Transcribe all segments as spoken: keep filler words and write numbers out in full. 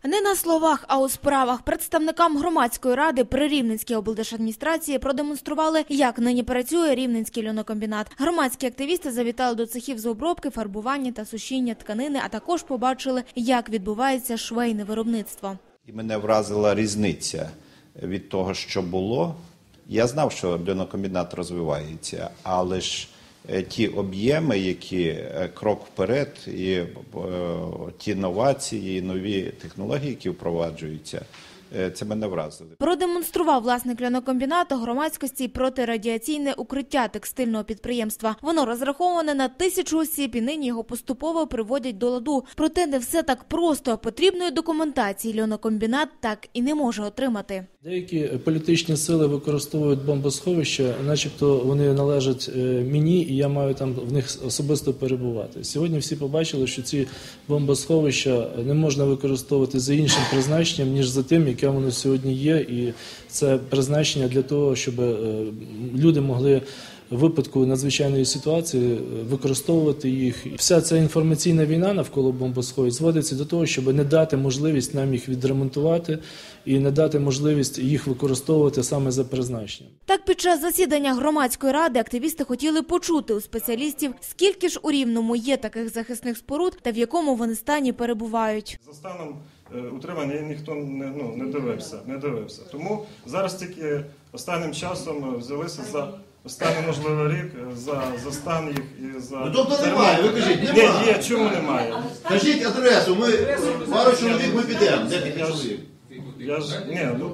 Не на словах, а у справах представникам громадської ради при Рівненській облдержадміністрації продемонстрували, як нині працює Рівненський льонокомбінат. Громадські активісти завітали до цехів з обробки, фарбування та сушіння тканини, а також побачили, як відбувається швейне виробництво. І мене вразила різниця від того, що було. Я знав, що льонокомбінат розвивається, але ж ті об'єми, які крок вперед, і е, ті новації, і нові технології, які впроваджуються, це мене вразили. Продемонстрував власник льонокомбінату громадськості протирадіаційне укриття текстильного підприємства. Воно розраховане на тисячу осіб і нині його поступово приводять до ладу. Проте не все так просто. Потрібної документації льонокомбінат так і не може отримати. Деякі політичні сили використовують бомбосховища, начебто вони належать мені, і я маю там в них особисто перебувати. Сьогодні всі побачили, що ці бомбосховища не можна використовувати за іншим призначенням, ніж за тим, яке воно сьогодні є. І це призначення для того, щоб люди могли в випадку надзвичайної ситуації використовувати їх. Вся ця інформаційна війна навколо бомбосховищ зводиться до того, щоб не дати можливість нам їх відремонтувати і не дати можливість їх використовувати саме за призначенням. Так, під час засідання громадської ради активісти хотіли почути у спеціалістів, скільки ж у Рівному є таких захисних споруд та в якому вони стані перебувають. За станом утримання ніхто не, ну, не дивився, не дивився. Тому зараз тільки останнім часом взялися за останній можливий рік за, за стан їх і за... Ну, тобто немає, ви кажіть, немає. Ні, є, чому немає? Кажіть адресу, ми пару чоловік ми підемо. Де такі чоловік? Я ж, ні, ну...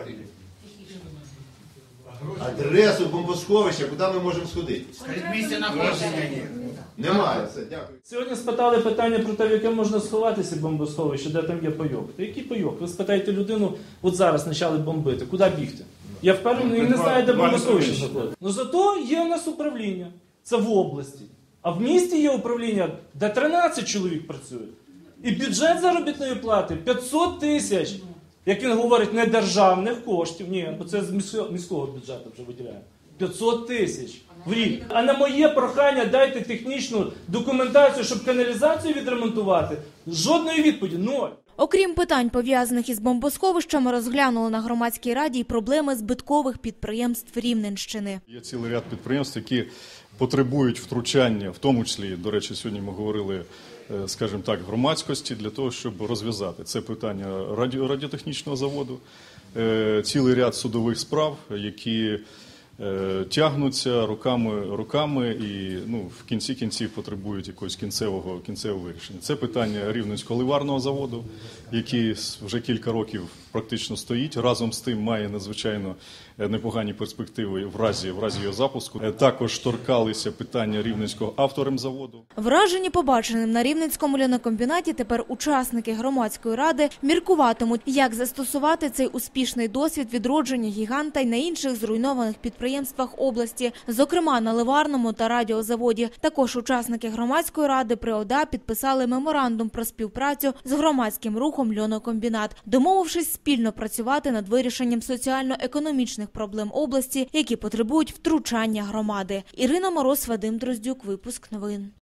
Адресу бомбосховища, куди ми можемо сходити? Місце знаходження є. Немає, все, дякую. Сьогодні спитали питання про те, в яке можна сховатися бомбосховище, де там є пайок. Та який пайок? Ви спитаєте людину, от зараз почали бомбити, куди бігти? Я впевнений, він не знає, де бомбосховище знаходиться. Ну зато є у нас управління, це в області. А в місті є управління, де тринадцять чоловік працює. І бюджет заробітної плати п'ятсот тисяч. Як він говорить, не державних коштів, ні, бо це з міського бюджету вже виділяємо. п'ятсот тисяч в рік. А на моє прохання дайте технічну документацію, щоб каналізацію відремонтувати. Жодної відповіді – ноль. Окрім питань, пов'язаних із бомбосховищами, розглянули на громадській раді й проблеми збиткових підприємств Рівненщини. Є цілий ряд підприємств, які потребують втручання, в тому числі, до речі, сьогодні ми говорили, скажімо так, громадськості, для того, щоб розв'язати. Це питання раді... радіотехнічного заводу, цілий ряд судових справ, які тягнуться руками, руками і ну, в кінці кінців потребують якогось кінцевого, кінцевого вирішення. Це питання Рівненського ливарного заводу, який вже кілька років практично стоїть. Разом з тим має надзвичайно непогані перспективи в разі, в разі його запуску. Також торкалися питання Рівненського авторемзаводу. Вражені побаченим на Рівненському льонокомбінаті тепер учасники громадської ради міркуватимуть, як застосувати цей успішний досвід відродження гіганта й на інших зруйнованих підприємствах області, зокрема на ливарному та радіозаводі. Також учасники громадської ради при ОДА підписали меморандум про співпрацю з громадським рухом «Льонокомбінат», домовившись спільно працювати над вирішенням соціально-економічних проблем області, які потребують втручання громади. Ірина Мороз, Вадим Дроздюк, випуск новин.